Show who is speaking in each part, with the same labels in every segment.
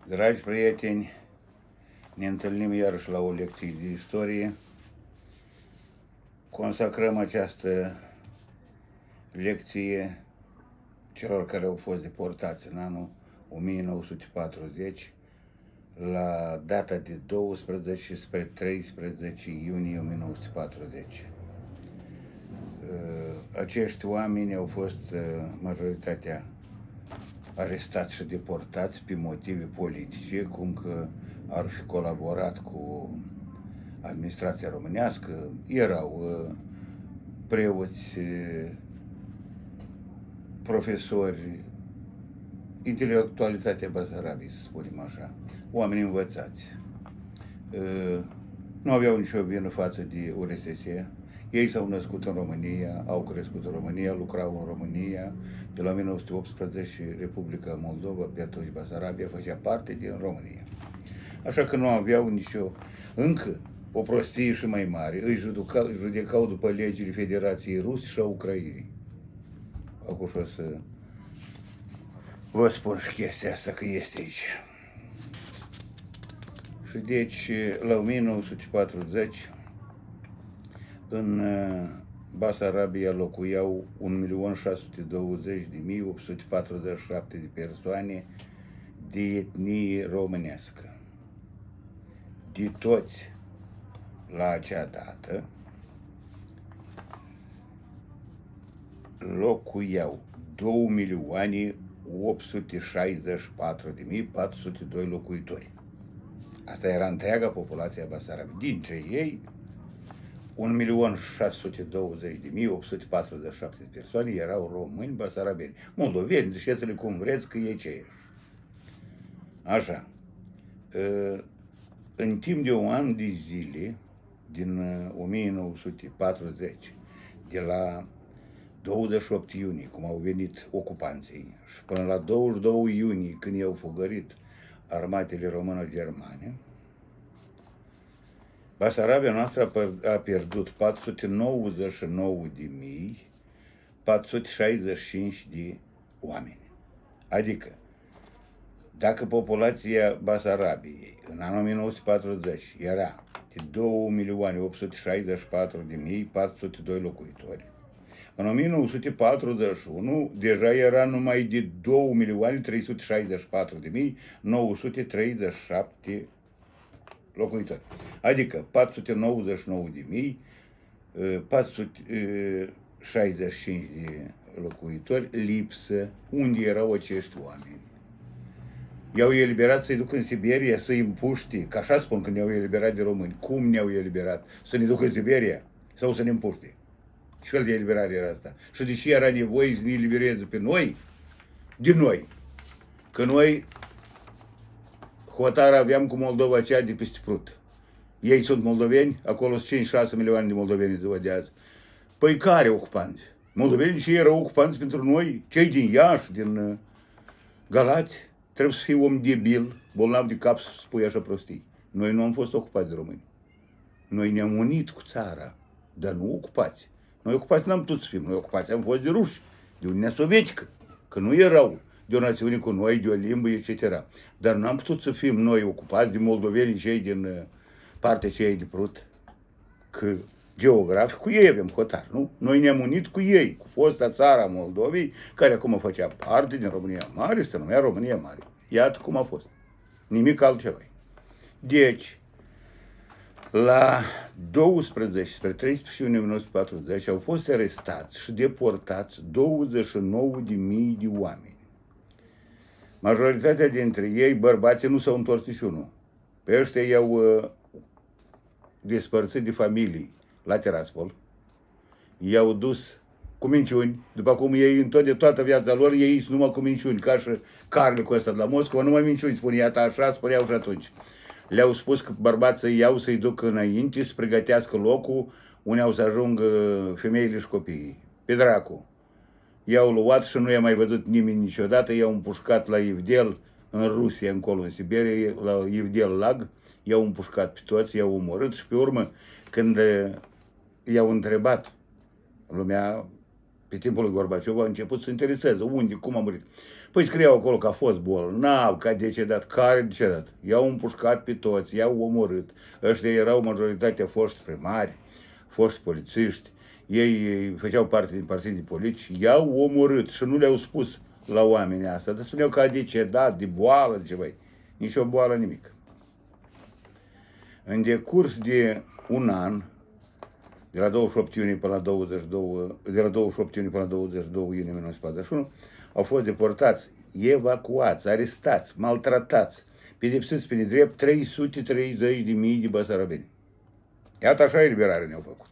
Speaker 1: Dragi prieteni, ne întâlnim iarăși la o lecție de istorie. Consacrăm această lecție celor care au fost deportați în anul 1940, la data de 12 spre 13 iunie 1940. Acești oameni au fost majoritatea arestați și deportați pe motive politice, cum că ar fi colaborat cu administrația românească, erau preoți, profesori, intelectualitatea Basarabiei, să spunem așa, oameni învățați. Nu aveau nicio vină față de URSS. Ei s-au născut în România, au crescut în România, lucrau în România. De la 1918, Republica Moldova, pe atunci Basarabia, făcea parte din România. Așa că nu aveau nicio, încă, o prostie și mai mare. Îi judecau după legile Federației Ruse și a Ucrainei. Acum o să vă spun și chestia asta, că este aici. Și deci, la 1940, în Basarabia locuiau 1.620.847 de persoane de etnie românească. De toți, la acea dată, locuiau 2.864.402 locuitori. Asta era întreaga populație a Basarabiei. Dintre ei, 1.620.847 de persoane erau români basarabeni, moldoveni, ziceți-le cum vreți, că e ceiași. Așa. În timp de un an de zile, din 1940, de la 28 iunie, cum au venit ocupanții, și până la 22 iunie, când i-au fugărit armatele româno-germane, Basarabia noastră a pierdut 499.465 de oameni. Adică, dacă populația Basarabiei în anul 1940 era de 2.864.402 locuitori, în 1941 deja era numai de 2.364.937 locuitori. Adică 499.465 de locuitori lipsă. Unde erau acești oameni? I-au eliberat să-i ducă în Siberia, să-i împuște, că așa spun că ne-au eliberat de români. Cum ne-au eliberat? Să ne ducă în Siberia? Sau să ne împuște? Ce fel de eliberare era asta? Și de ce era nevoie să ne elibereze pe noi? De noi. Că noi hotara aveam cu Moldova aceea de peste Prut. Ei sunt moldoveni, acolo sunt 5-6 milioane de moldoveni ziua de azi. Păi care ocupanți? Moldoveni și erau ocupanți pentru noi? Cei din Iași, din Galați? Trebuie să fii om debil, bolnav de cap, să spui așa prostii. Noi nu am fost ocupați de români. Noi ne-am unit cu țara, dar nu ocupați. Noi ocupați n-am putut să fim. Noi ocupați am fost de ruși, de Uniunea Sovietică, că nu erau de o națiune cu noi, de o limbă, etc. Dar nu am putut să fim noi ocupați de moldovenii cei din partea cei de Prut, că geografic cu ei avem hotar, nu? Noi ne-am unit cu ei, cu fosta țara Moldovei, care acum făcea parte din România Mare, se numea România Mare. Iată cum a fost. Nimic altceva. Deci, la 12 spre 13 iunie 1940 au fost arestați și deportați 29.000 de oameni. Majoritatea dintre ei, bărbații, nu s-au întors niciunul. Pe ăștia i-au despărțit de familii la Tiraspol, i-au dus cu minciuni, după cum ei în de toată viața lor, ei sunt numai cu minciuni, ca și Carlicul ăsta de la Moscova, numai minciuni, spunea așa, spuneau și atunci. Le-au spus că bărbații să iau, să-i duc înainte, să pregătească locul unde au să ajungă femeile și copiii. Pe dracu. I-au luat și nu i-a mai văzut nimeni niciodată, i-au împușcat la Ivdel, în Rusia, încolo, în Siberia, la Ivdel Lag, i-au împușcat pe toți, i-au omorât și pe urmă, când i-au întrebat, lumea, pe timpul lui Gorbaciov, a început să intereseze unde, cum a murit. Păi scriau acolo că a fost bolnav, că a decedat. Care a decedat? I-au împușcat pe toți, i-au omorât. Ăștia erau majoritatea foști primari, foști polițiști, ei făceau parte din partidii politici, i-au omorât și nu le-au spus la oamenii asta, dar spuneau că a decedat de boală, de ceva. Nici o boală, nimic. În decurs de un an, de la 28 iunie până la 22 iunie 1941, au fost deportați, evacuați, arestați, maltratați, pedepsiți pe nedrept 330.000 de basarabeni. Iată așa eliberare ne-au făcut.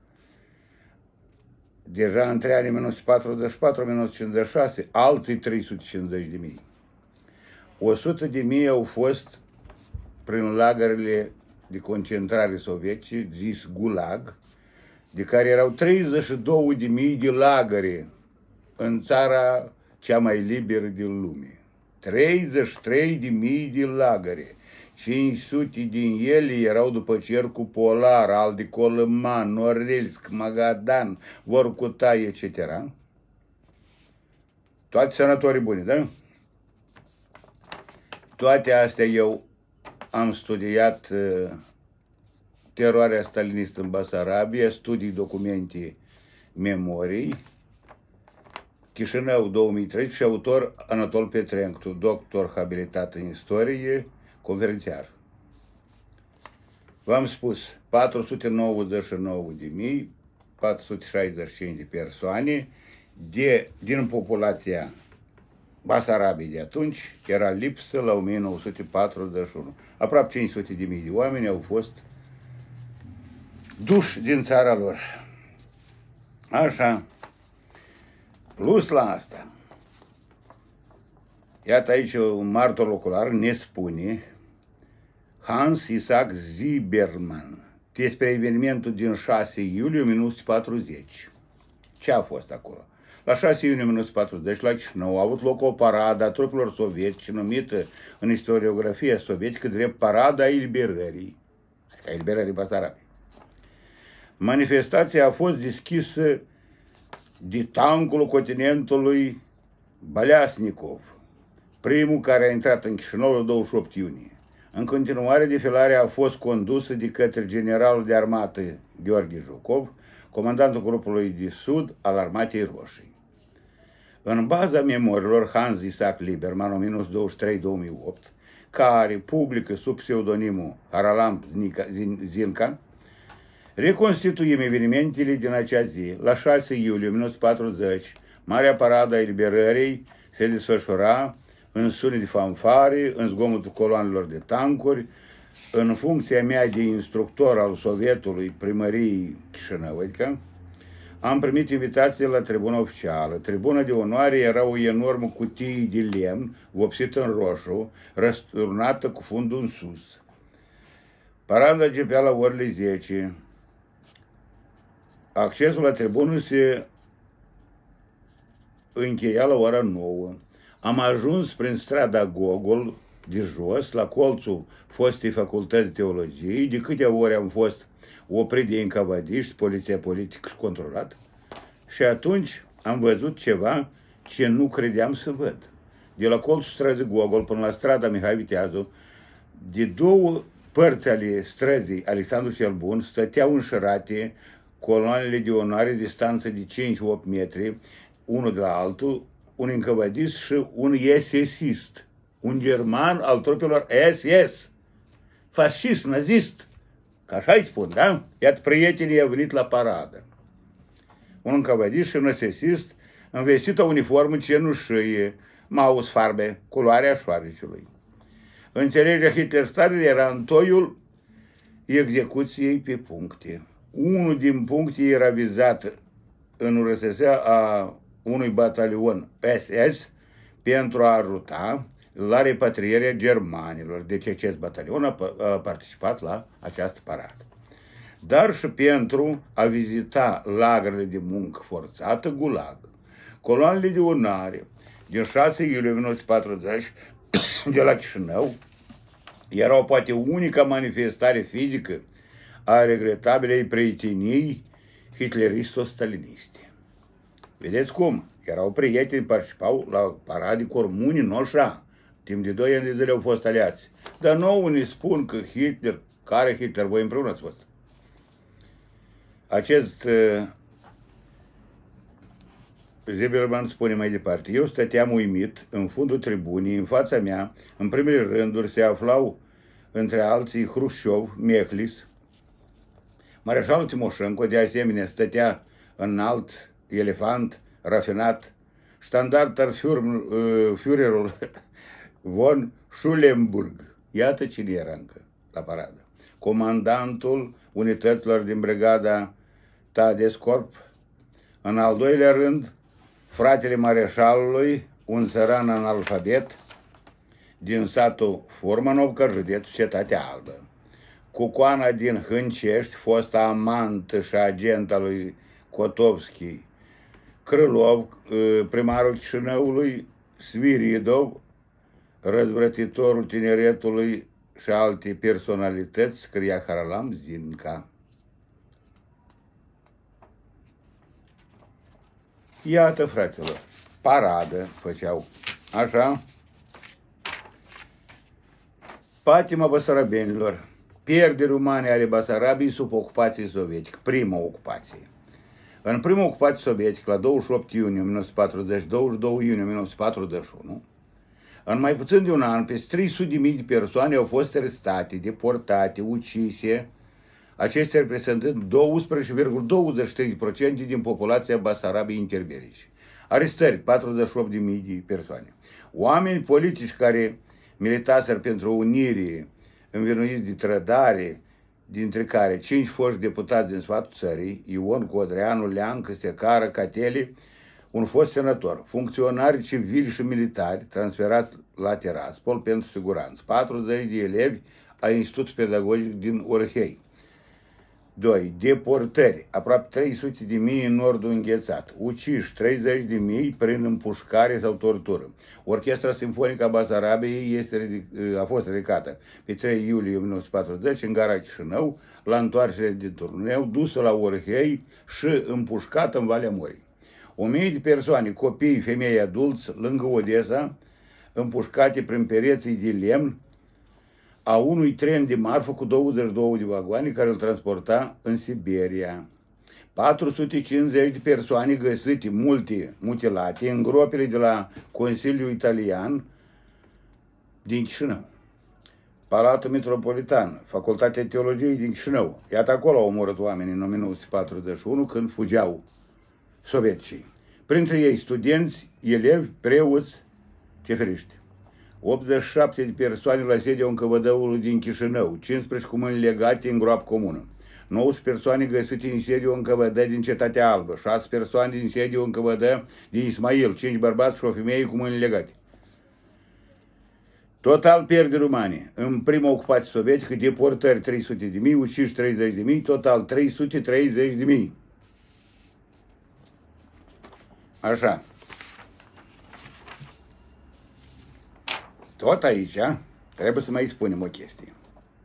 Speaker 1: Deja între anii 1944-1956, alții 350.000. 100.000 au fost prin lagărele de concentrare sovietice, zis Gulag, de care erau 32.000 de lagăre în țara cea mai liberă din lume. 33.000 de lagăre. 500 din ele erau după cercul polar, al de Colăman, Norilsk, Magadan, Vorkuta, etc. Toate sanatorii bune, da? Toate astea eu am studiat teroarea stalinistă în Basarabia, studii, documente, memorii, Chișinău 2013 și autor Anatol Petrencu, doctor habilitat în istorie, conferențiar. V-am spus, 499.465 de persoane din populația Basarabiei de atunci era lipsă la 1941. Aproape 500.000 de oameni au fost duși din țara lor. Așa. Plus la asta, iată aici un martor ocular ne spune Hans Isaac Zimmermann despre evenimentul din 6 iulie 1940. Ce a fost acolo? La 6 iunie 1940, la Chișinău, a avut loc o paradă a trupelor sovietice, numită în istoriografia sovietică drept Parada Eliberării, adică eliberării Basarabiei. Manifestația a fost deschisă de tancul continentului Baliasnikov, primul care a intrat în Chișinău la 28 iunie. În continuare, defilarea a fost condusă de către generalul de armată Gheorghe Jucov, comandantul grupului de sud al Armatei Roșii. În baza memoriilor Hans Isaac Lieberman, 1923-2008, care publică sub pseudonimul Haralamp Zinca, reconstituim evenimentele din acea zi. La 6 iulie 1940, Marea Paradă a Eliberării se desfășura în sunet de fanfare, în zgomotul coloanelor de tancuri, în funcția mea de instructor al Sovietului Primăriei Chișinău, adică, am primit invitație la tribuna oficială. Tribuna de onoare era o enormă cutie de lemn, vopsită în roșu, răsturnată cu fundul în sus. Parada începea la orele 10. Accesul la tribună se încheia la ora 9. Am ajuns prin strada Gogol de jos, la colțul fostei facultăți de teologie. De câteva ori am fost oprit de încavadiști, poliția politică și controlat. Și atunci am văzut ceva ce nu credeam să văd. De la colțul străzii Gogol până la strada Mihai Viteazu, de două părți ale străzii Alexandru cel Bun stăteau înșărate coloanele de onoare, distanță de 5-8 metri, unul de la altul, un încăvădist și un SS-ist, un german al trupelor SS, fascist, nazist, ca așa-i spun, da? Iată, prietenii au venit la paradă. Un încăvădist și un SS-ist învestit o uniformă cenușie, maus farbe, culoarea șoarecului. Înțelegerea Hitler-Stalin era în toiul execuției pe puncte. Unul din puncte era vizat în URSS a unui batalion SS pentru a ajuta la repatrierea germanilor. Deci acest batalion a participat la această paradă. Dar și pentru a vizita lagărele de muncă forțată Gulag. Coloanele de onoare din 6 iulie 1940 de la Chișinău erau poate unica manifestare fizică a regretabilei prietenii hitleristo-staliniste. Vedeți cum? erau prieteni, participau la parade comuni, nu așa. Timp de 2 ani de zile au fost aliați. Dar nouă ne spun că Hitler, care Hitler, voi împreună ați fost. Acest Zimmerman spune mai departe: eu stăteam uimit în fundul tribunii, în fața mea, în primele rânduri se aflau între alții Hrușciov, Mehlis, Mareșalul Timoșenko, de asemenea, stătea înalt, elefant, rafinat, Standartenführerul von Schulenburg. Iată cine era încă la paradă. Comandantul unităților din brigada Tadescorp. În al doilea rând, fratele mareșalului, un țăran analfabet, din satul Furmanovca, județul Cetatea Albă. Cucoana din Hâncești, fosta amantă și agent al lui Kotovski, Crâlov, primarul Chișinăului, Sviridov, răzvrătitorul tineretului și alte personalități, scria Haralam Zinca. Iată, fraților, paradă făceau. Așa. Patima basarabenilor. Pierderi umane ale Basarabiei sub ocupație sovietică. Prima ocupație. În prima ocupație sovietică, la 28 iunie 1940, 22 iunie 1941, în mai puțin de un an, peste 300.000 de persoane au fost arestate, deportate, ucise, acestea reprezentând 12,23% din populația Basarabiei interbelice. Arestări, 48.000 de persoane. Oameni politici care militaseră pentru unire, învinuiți de trădare, dintre care 5 foști deputați din sfatul țării, Ion Codreanu, Leancă, Secară, Cateli, un fost senator, funcționari civili și militari transferați la Tiraspol pentru siguranță, 40 de elevi ai Institutului Pedagogic din Orhei. 2. Deportări, aproape 300.000 în nordul înghețat, uciși 30.000 prin împușcare sau tortură. Orchestra Simfonică a Basarabiei a fost ridicată pe 3 iulie 1940 în gara Chișinău, la întoarcere din turneu, dusă la Orhei și împușcată în Valea Morii. 1000 de persoane, copii, femei, adulți, lângă Odessa, împușcate prin pereții de lemn a unui tren de marfă cu 22 de vagoane care îl transporta în Siberia. 450 de persoane găsite, multe mutilate, în gropile de la Consiliul Italian din Chișinău. Palatul Metropolitan, Facultatea Teologiei din Chișinău. Iată, acolo au omorât oameni în 1941 când fugeau sovieticii. Printre ei studenți, elevi, preoți, ceferiști. 87 de persoane la sediul NKVD-ului din Chișinău, 15 cu mâini legate în groapă comună, 19 persoane găsite în sediul NKVD din Cetatea Albă, 6 persoane din sediul NKVD din Ismail, 5 bărbați și o femeie cu mâini legate. Total pierderi umane. În prima ocupație sovietică, deportări 300.000, uciși 30.000, total 330.000. Așa. Tot aici trebuie să mai spunem o chestie.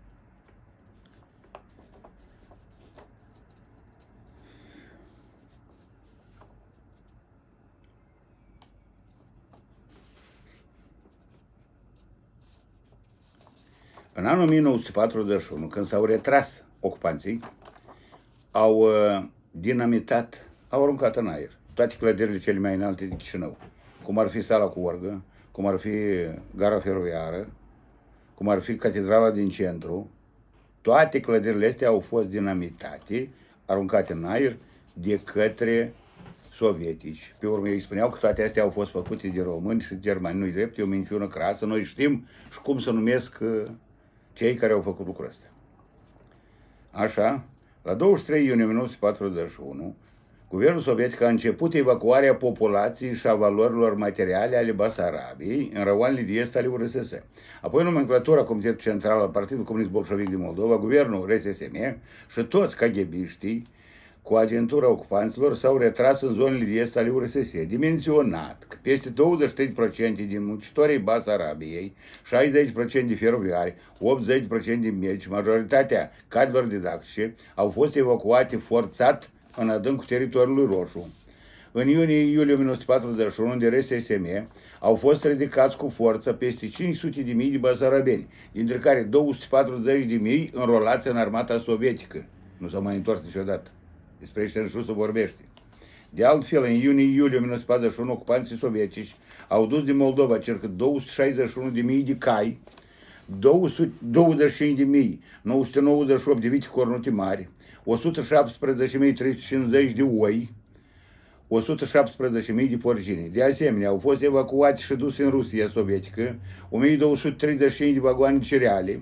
Speaker 1: În anul 1941, când s-au retras ocupanții, au dinamitat, au aruncat în aer toate clădirile cele mai înalte de Chișinău, cum ar fi sala cu orgă, cum ar fi gara feroviară, cum ar fi catedrala din centru. Toate clădirile astea au fost dinamitate, aruncate în aer de către sovietici. Pe urmă ei spuneau că toate astea au fost făcute de români și germani. Nu-i drept, e o minciună crasă. Noi știm și cum să numesc cei care au făcut lucrul ăsta. Așa, la 23 iunie 1941, guvernul sovietic a început evacuarea populației și a valorilor materiale ale Basarabiei în răoanele de est ale URSS. Apoi nomenclatura Comitetului Central al Partidului Comunist Bolșevic din Moldova, guvernul RSSM și toți KGB-știi cu agentura ocupanților s-au retras în zonele de est ale URSS, dimenționat că peste 23% din muncitorii Basarabiei, 60% de feroviari, 80% de medici, majoritatea cadrelor didactice au fost evacuate forțat în adâncul teritoriului roșu. În iunie-iulie 1941, de RSSM, au fost ridicați cu forță peste 500.000 de basarabeni, dintre care 240.000 înrolați în armata sovietică. Nu s-au mai întors niciodată. Despre ăștia nu se vorbește. De altfel, în iunie-iulie 1941, ocupanții sovietici au dus din Moldova circa 261.000 de cai, 225.998 de vite cornute mari, 117.350 de oi, 117.000 de porcini. De asemenea, au fost evacuate și duse în Rusia sovietică 1.235 de vagoane de cereale,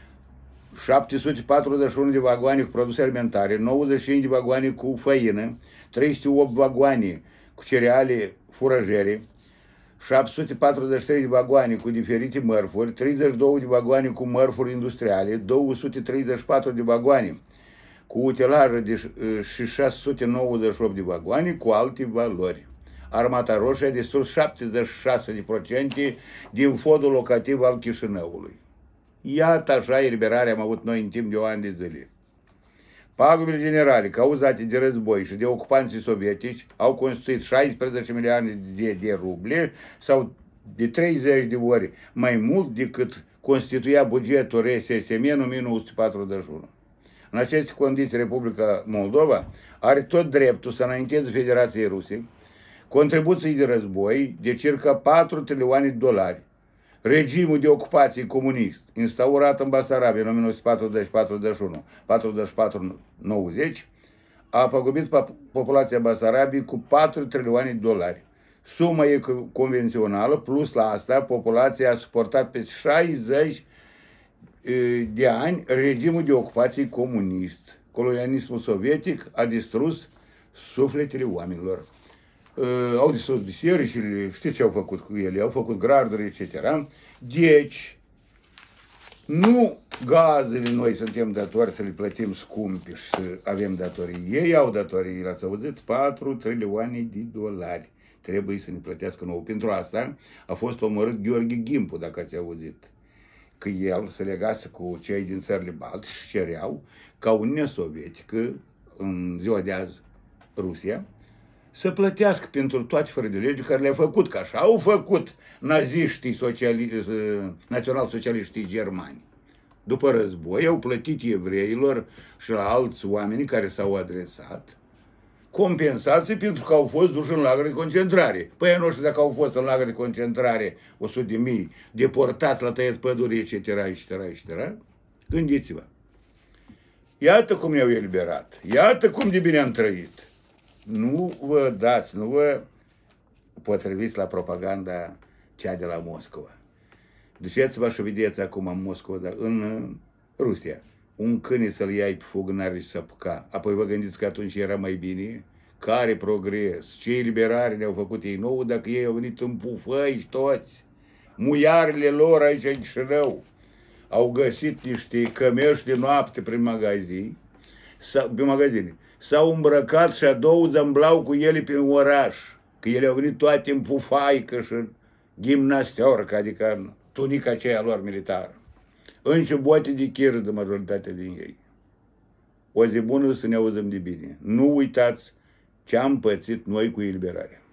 Speaker 1: 741 de vagoane cu produse alimentare, 95 de vagoane cu făină, 308 vagoane cu cereale furajere, 743 de vagoane cu diferite mărfuri, 32 de vagoane cu mărfuri industriale, 234 de vagoane cu utilaje și 698 de vagoane cu alte valori. Armata Roșie a distrus 76% din fondul locativ al Chișinăului. Iată așa eliberarea am avut noi în timp de o an de zile. Pagubele generale cauzate de război și de ocupanții sovietici au constituit 16 milioane de ruble sau de 30 de ori mai mult decât constituia bugetul RSSM în 1941. În aceste condiții, Republica Moldova are tot dreptul să înainteze Federației Ruse contribuții de război de circa 4 trilioane de dolari. Regimul de ocupație comunist, instaurat în Basarabia în 1940-41, 44-90, a păgubit populația Basarabiei cu 4 trilioane de dolari. Suma e convențională, plus la asta, populația a suportat pe 60 de ani regimul de ocupație comunist. Colonialismul sovietic a distrus sufletele oamenilor. Au distrus bisericile, știți ce au făcut cu ele, au făcut graduri, etc. Deci, nu gazele noi suntem datori să le plătim scumpi și să avem datorii. Ei au datorii, l-ați auzit, 4 trilioane de dolari. Trebuie să ne plătească nouă. Pentru asta a fost omorât Gheorghe Gimpu, dacă ați auzit. Că el se legase cu cei din țările Baltice și cereau ca Uniunea Sovietică, în ziua de azi Rusia, să plătească pentru toate fără de lege care le-a făcut, că așa au făcut naziștii național-socialiștii germani. După război au plătit evreilor și la alți oameni care s-au adresat compensații pentru că au fost duși în lagăre de concentrare. Păi nu știu dacă au fost în lagăre de concentrare 100.000, deportați la tăiat păduri, etc., etc., etc. Gândiți-vă. Iată cum ne-au eliberat. Iată cum de bine am trăit. Nu vă dați, nu vă potriviți la propaganda cea de la Moscova. Duceți-vă și vedeți acum în Moscova, în Rusia, un câine să-l iai pe fugă, n-are să apuca. Apoi vă gândiți că atunci era mai bine? Care progres? Ce eliberare ne-au făcut ei nouă dacă ei au venit în pufăi toți? Muiarele lor aici în Chișinău au găsit niște cămeși de noapte prin magazine. S-au îmbrăcat și a doua zămblau cu ele prin oraș. Că ele au venit toate în pufaică și gimnastiorcă, adică tunica aceea lor militară. În bote de chiră de majoritatea din ei. O zi bună să ne auzim de bine. Nu uitați ce am pățit noi cu eliberarea.